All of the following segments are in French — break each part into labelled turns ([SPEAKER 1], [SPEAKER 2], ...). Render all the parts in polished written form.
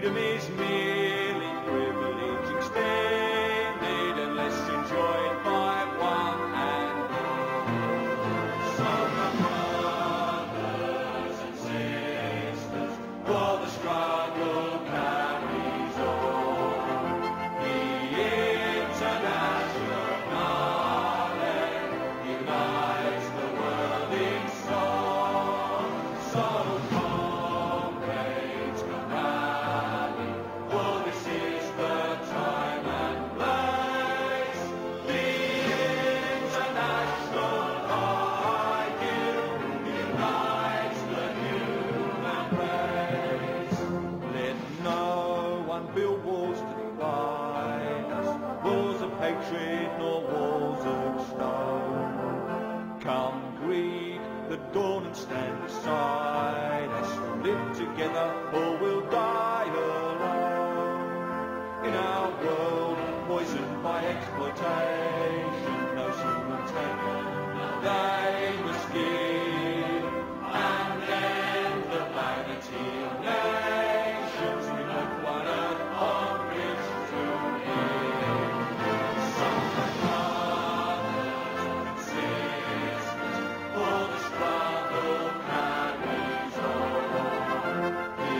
[SPEAKER 1] Freedom is merely privilege extended unless enjoyed by one and all. So come brothers and sisters, for the struggle carries on. The international unites the world in song. So comrades, come rally, for this is the time and place. The international ideal unites the human race. Let no one build walls to divide us, walls of hatred nor walls of stone. Come greet the dawn and stand beside us. Live together or we'll die alone. In our world poisoned by exploitation, no human taken, they must give and end the vanity of nations. We know one earth on which to live. Some brothers and sisters, for the struggle carries on. The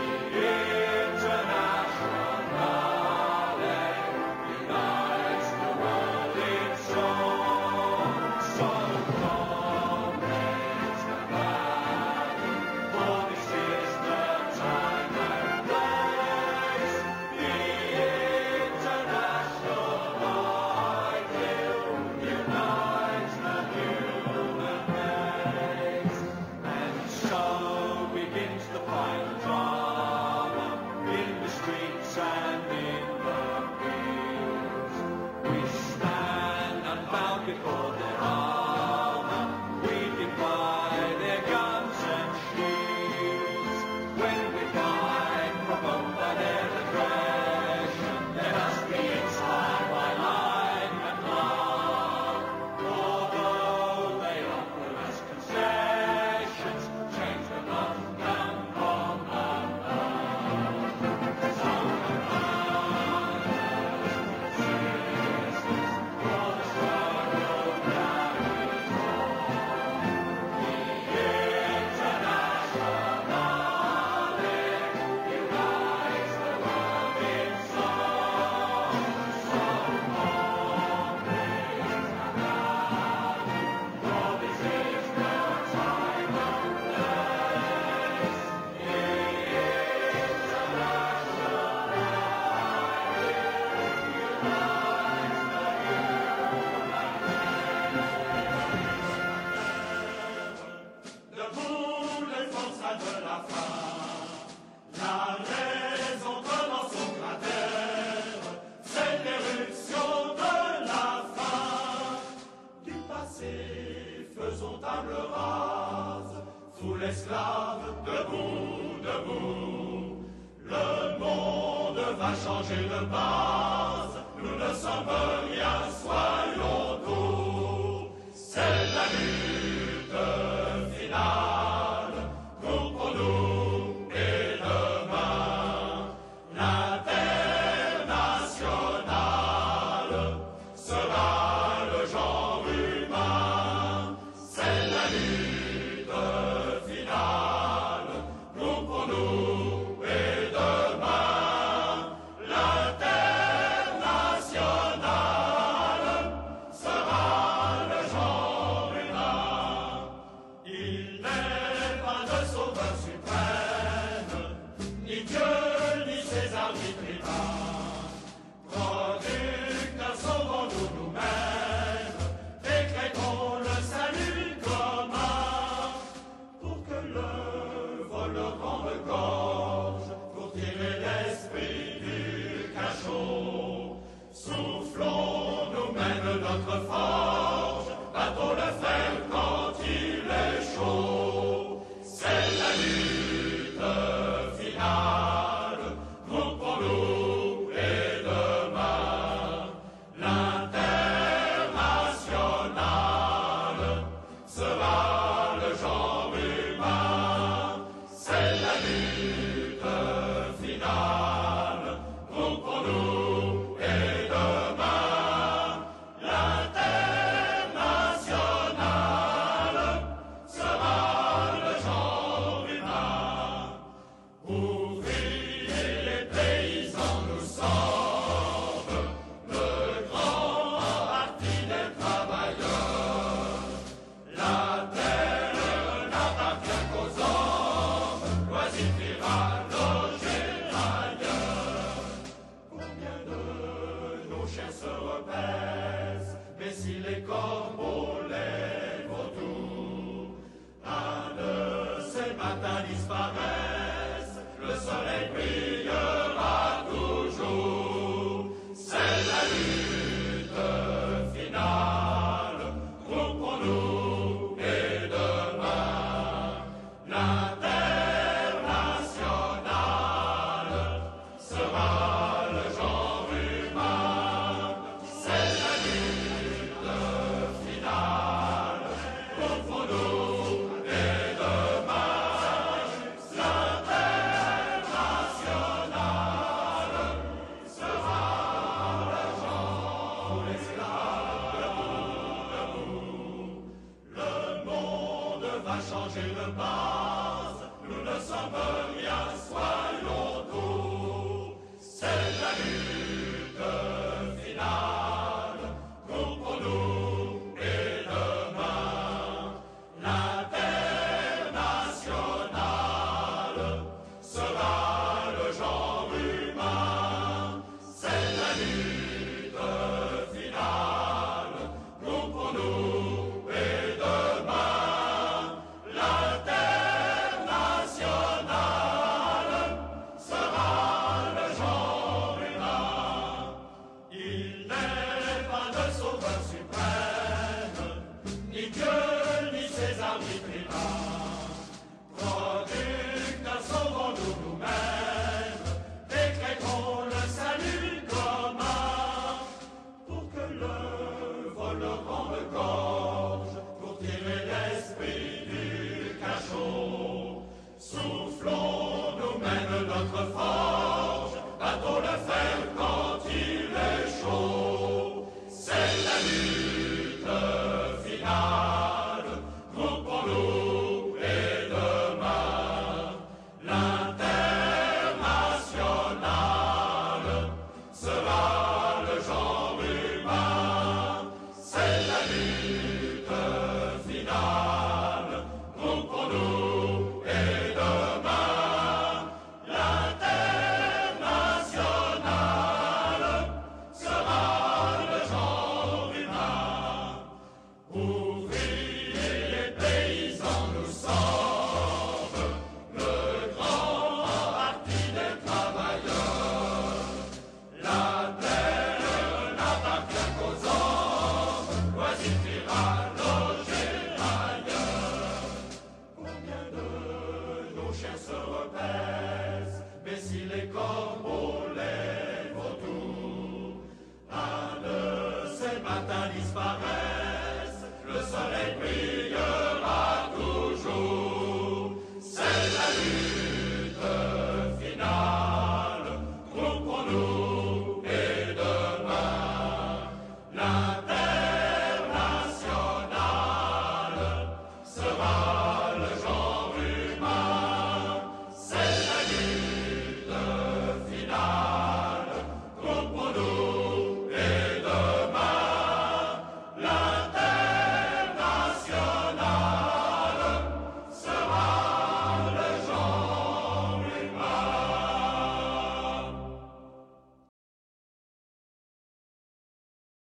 [SPEAKER 1] international unites the world in song. So comrades, come rally, for this is the time and place. The international ideal unites the human race. And so begins the final drama in the streets and in the fields. We stand unbound before their armor, we defy their guns and shields. When we find provoked by their aggression, let us be inspired by life and love. Although they offer us concessions, change them up and come above. So brothers and sisters, for the struggle carries on. The international unites the world in song. So comrades, come rally, for this is the time and place. The
[SPEAKER 2] Debout les forçats de la faim, la raison commence au cratère, c'est l'éruption de la faim. Du passé, faisons table rase, sous l'esclave, debout, debout. Le monde va changer de base, nous ne sommes rien, soyons doux. C'est la lutte finale, nous pour nous et demain. L'international sera le genre humain. C'est la lutte finale, nous pour nous et demain. L'international matins disparaissent, le soleil brillera toujours. C'est la lutte finale, groupons-nous et demain, l'international sera le genre humain. C'est la lutte finale, groupons-nous et demain, l'international sera le genre. Pour l'esclave, debout. Le monde va changer de base, nous ne sommes rien, soyons tous. C'est la lutte finale, groupons-nous et demain, l'international sera le genre humain. C'est la lutte finale, groupons-nous et demain, l'international sera le genre humain. Il n'est pas de sauveur suprême, ni Dieu, ni César, ni tribun. Producteurs, sauvons-nous nous-mêmes, décrétons le salut commun, pour que l'œuvre le rende gorge, pour tirer l'esprit du cachot. Soufflons nous-mêmes notre forge, battons le fer quand il est chaud. C'est la lutte finale, groupons-nous et demain, l'international sera le genre humain. C'est la lutte finale, groupons-nous et demain, l'international sera le genre humain. Ouvriers et paysans, nous sommes le grand parti des travailleurs. La terre n'appartient qu'aux hommes, loisirs firent loger ailleurs. Combien de nos chairs se repaissent, mais si les corps